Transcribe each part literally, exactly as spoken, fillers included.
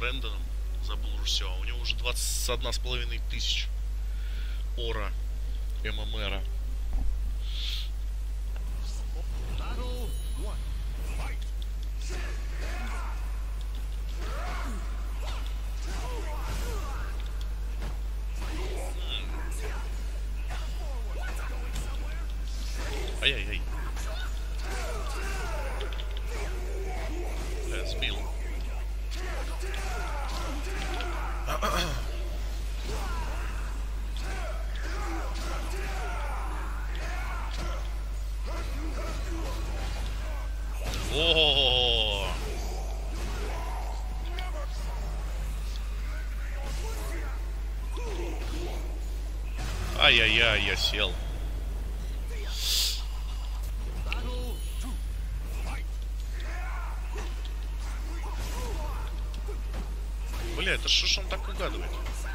Брэндоном. Забыл уже все. У него уже двадцать одна с половиной тысяч ора ММРа. Ай-яй-яй. Бля, сбил. О-о-о-о! Ай-яй-яй, я сел. Бля, это что ж он так угадывает?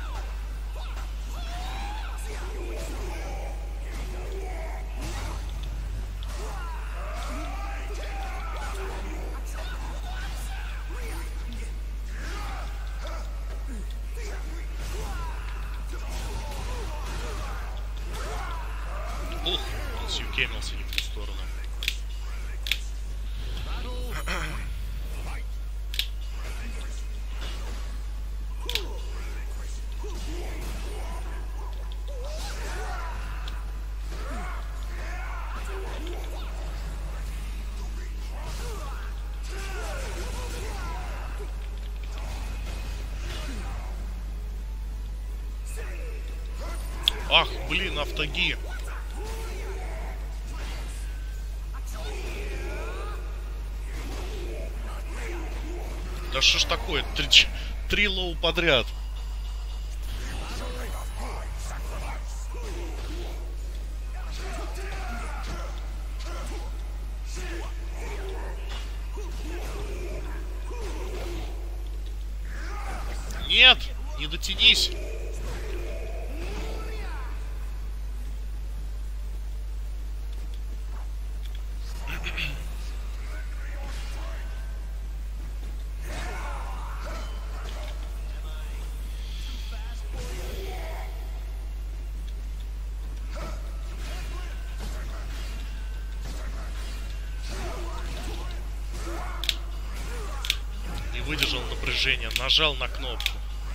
Ух, он сьюкемился не в ту сторону. Ах, блин, автоги. Да что ж такое? Три, три лоу подряд. Нет, не дотянись. Не выдержал напряжения, нажал на кнопку.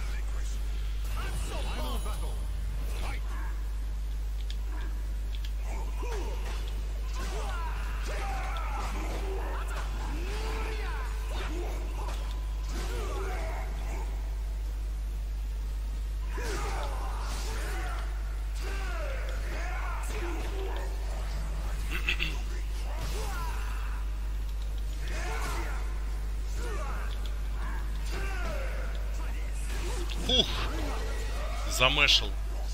Фух, замешал.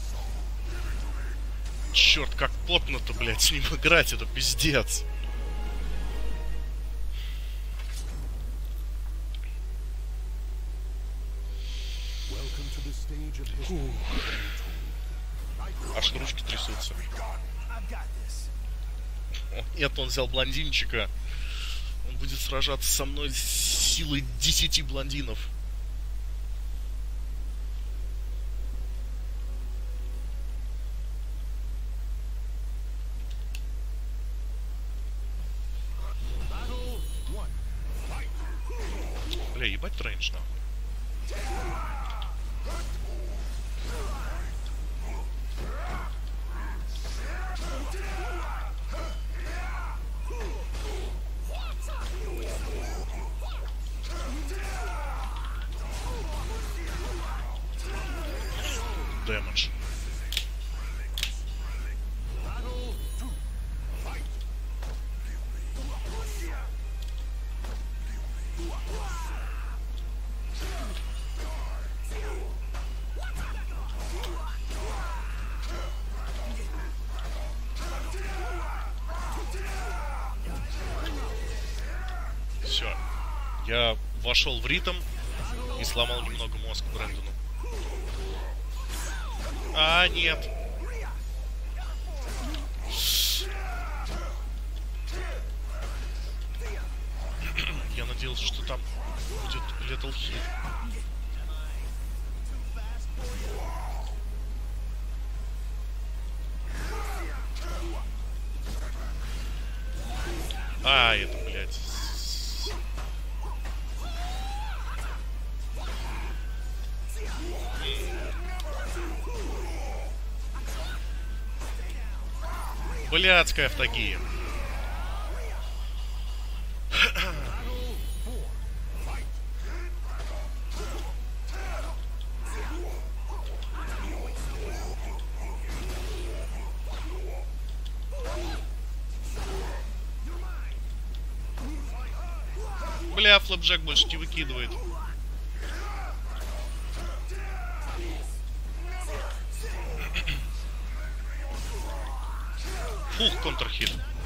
Черт, как потно-то, блядь, с ним играть, это пиздец. Фух. Аж ручки трясутся. О, нет, он взял блондинчика. Он будет сражаться со мной с силой десяти блондинов. Бля, ебать трейндж нахуй. Дэмэдж. Все. Я вошел в ритм и сломал немного мозг Брэндону. А, нет. Я надеялся, что там Будет Lethal Hit. А, это, блядь. Блядская автогия. Бля, флэпджек больше не выкидывает. Фух, контрхит.